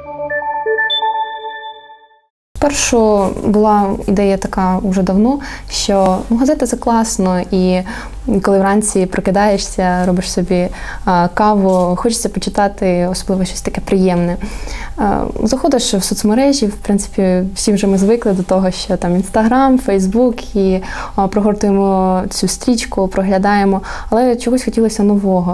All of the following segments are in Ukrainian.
Спершу була ідея така вже давно, що газета – це класно, і коли вранці прокидаєшся, робиш собі каву, хочеться почитати особливо щось таке приємне. Заходиш в соцмережі, в принципі, всі вже ми звикли до того, що там Інстаграм, Фейсбук, і прогортуємо цю стрічку, проглядаємо, але чогось хотілося нового.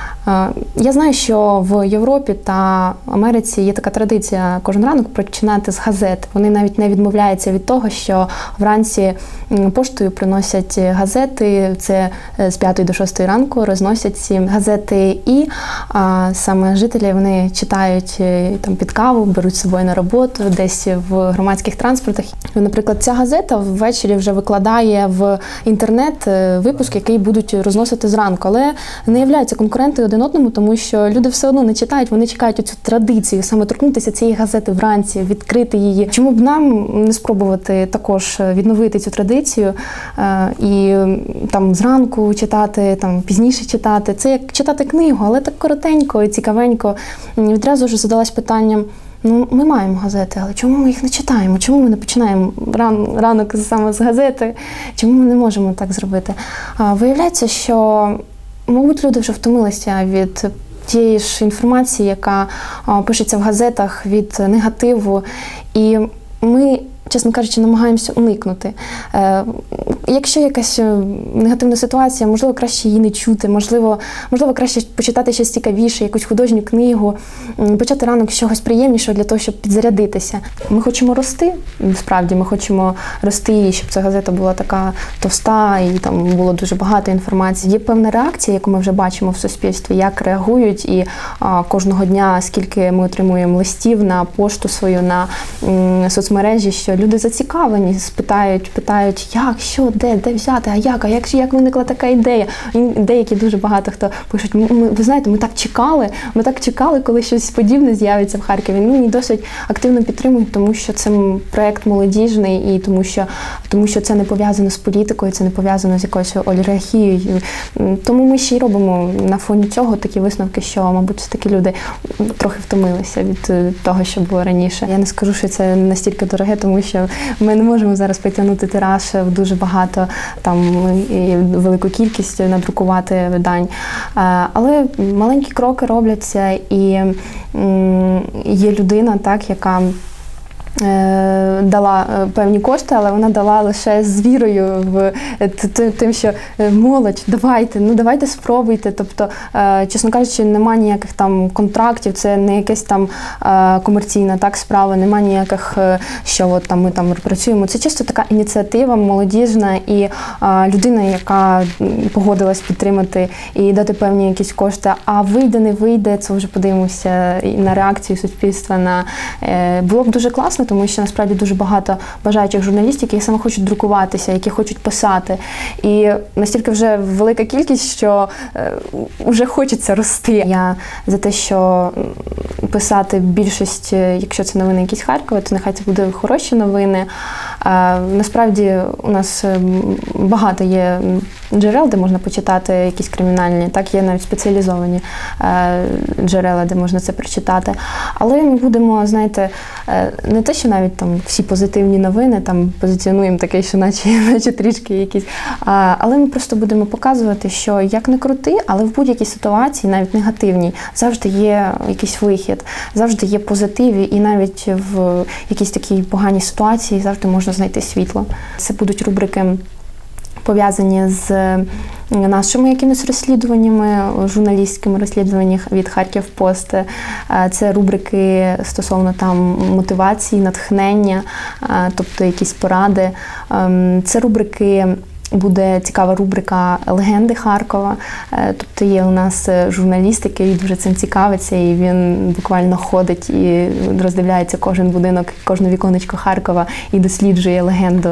Я знаю, що в Європі та Америці є така традиція кожен ранок починати з газет. Вони навіть не відмовляються від того, що вранці поштою приносять газети, це з 5 до 6 ранку розносять ці газети, і саме жителі вони читають там під каву, беруть з собою на роботу, десь в громадських транспортах. Наприклад, ця газета ввечері вже викладає в інтернет випуск, який будуть розносити зранку, але не являються конкуренти один одному, тому що люди все одно не читають, вони чекають оцю традицію, саме торкнутися цієї газети вранці, відкрити її. Чому б нам не спробувати також відновити цю традицію і там зранку читати, там пізніше читати. Це як читати книгу, але так коротенько і цікавенько. Відразу ж задалась питанням, ну, ми маємо газети, але чому ми їх не читаємо? Чому ми не починаємо ранок саме з газети? Чому ми не можемо так зробити? Виявляється, що мабуть, люди вже втомилися від тієї ж інформації, яка пишеться в газетах, від негативу. І ми, чесно кажучи, намагаємося уникнути. Якщо якась негативна ситуація, можливо, краще її не чути, можливо, краще почитати щось цікавіше, якусь художню книгу, почати ранок з чогось приємнішого для того, щоб підзарядитися. Ми хочемо рости, справді, ми хочемо рости, щоб ця газета була така товста і там було дуже багато інформації. Є певна реакція, яку ми вже бачимо в суспільстві, як реагують, і кожного дня, скільки ми отримуємо листів на пошту свою, на соцмережі, що люди зацікавлені, питають, як, що, де взяти, а як виникла така ідея. І деякі дуже багато хто пишуть, ви знаєте, ми так чекали, коли щось подібне з'явиться в Харкові. Мені досить активно підтримують, тому що це проєкт молодіжний і тому що це не пов'язано з політикою, це не пов'язано з якоюсь олігархією. Тому ми ще й робимо на фоні цього такі висновки, що, мабуть, такі люди трохи втомилися від того, що було раніше. Я не скажу, що це настільки дороге, тому що ми не можемо зараз потягнути тираж в дуже багато, там, і велику кількість надрукувати видань. Але маленькі кроки робляться, і є людина, так, яка дала певні кошти, але вона дала лише з вірою в тим, що молодь, давайте спробуйте. Тобто, чесно кажучи, немає ніяких там контрактів, це не якась там комерційна так справа, немає ніяких, що от там ми там працюємо. Це чисто така ініціатива молодіжна, і людина, яка погодилась підтримати і дати певні якісь кошти. А вийде, не вийде, це вже подивимося на реакцію суспільства. Було б дуже класно, тому що насправді дуже багато бажаючих журналістів, які саме хочуть друкуватися, які хочуть писати. І настільки вже велика кількість, що вже хочеться рости. Я за те, що писати більшість, якщо це новини якісь Харкова, то нехай це будуть хороші новини. Насправді у нас багато є джерел, де можна почитати якісь кримінальні, так, є навіть спеціалізовані джерела, де можна це прочитати. Але ми будемо, знаєте, не те, що навіть там всі позитивні новини там позиціонуємо таке, що наче трішки якісь, але ми просто будемо показувати, що як не крути, але в будь-якій ситуації, навіть негативній, завжди є якийсь вихід, завжди є позитив, і навіть в якійсь такій поганій ситуації завжди можна знайти світло. Це будуть рубрики, пов'язані з нашими якимись розслідуваннями, журналістськими розслідуваннями від Харків Пост. Це рубрики стосовно там мотивації, натхнення, тобто якісь поради. Це рубрики, буде цікава рубрика «Легенди Харкова». Тобто є у нас журналіст, який дуже цим цікавиться, і він буквально ходить і роздивляється кожен будинок, кожне віконечко Харкова і досліджує легенду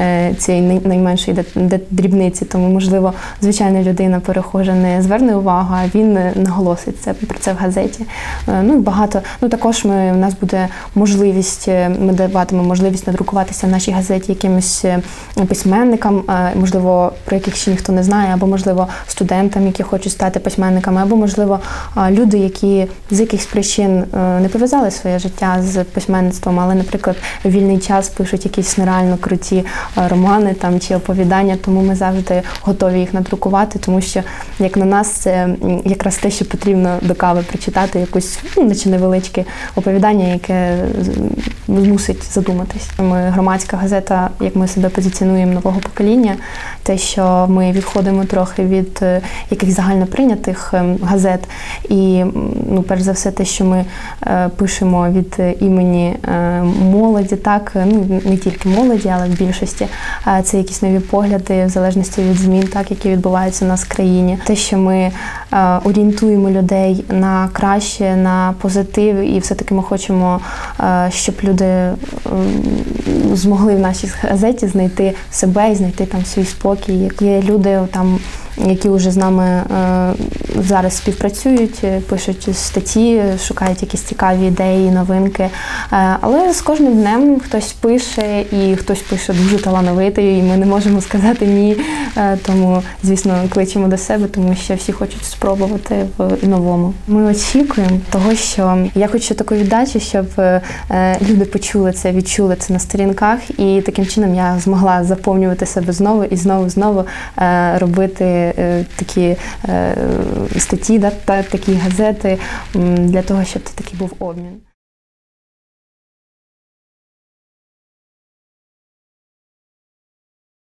цієї найменшої дрібниці. Тому, можливо, звичайна людина, перехожа, не зверне увагу, а він наголосить про це в газеті. Багато. Також у нас буде можливість, ми даватимемо можливість надрукуватися в нашій газеті якимось письменникам, можливо, про яких ще ніхто не знає, або, можливо, студентам, які хочуть стати письменниками, або, можливо, люди, які з якихось причин не пов'язали своє життя з письменництвом, але, наприклад, в вільний час пишуть якісь нереально круті романи там, чи оповідання, тому ми завжди готові їх надрукувати, тому що, як на нас, це якраз те, що потрібно до кави прочитати, якусь, наче невеличке оповідання, яке змусить задуматись. Ми громадська газета, як ми себе позиціонуємо, нового покоління, те, що ми відходимо трохи від якихось загальноприйнятих газет. І, перш за все, те, що ми пишемо від імені молоді, так, не тільки молоді, але в більшості, це якісь нові погляди в залежності від змін, так, які відбуваються у нас в країні. Те, що ми орієнтуємо людей на краще, на позитив, і все-таки ми хочемо, щоб люди змогли в нашій газеті знайти себе і знайти там свій спокій. Є люди там, які вже з нами зараз співпрацюють, пишуть статті, шукають якісь цікаві ідеї, новинки. Але з кожним днем хтось пише, і хтось пише дуже талановитий, і ми не можемо сказати ні. Тому, звісно, кличемо до себе, тому що всі хочуть спробувати в новому. Ми очікуємо того, що я хочу таку віддачу, щоб люди почули це, відчули це на сторінках, і таким чином я змогла заповнювати себе знову і знову робити такі статті, такі газети, для того, щоб це такий був обмін.